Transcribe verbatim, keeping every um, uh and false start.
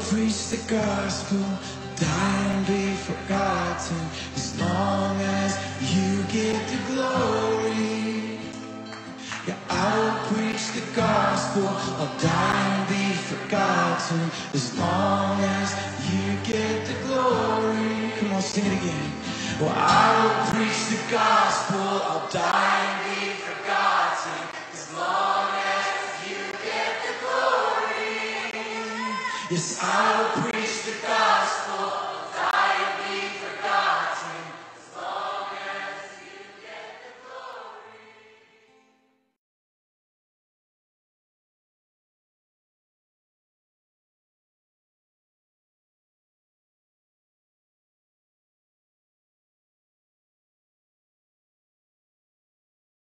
preach the gospel, die and be forgotten, as long as you get the glory. Yeah, I will preach the gospel, I'll die and be forgotten, as long as you get the glory. Come on, sing it again. Well, I will preach the gospel, I'll die and be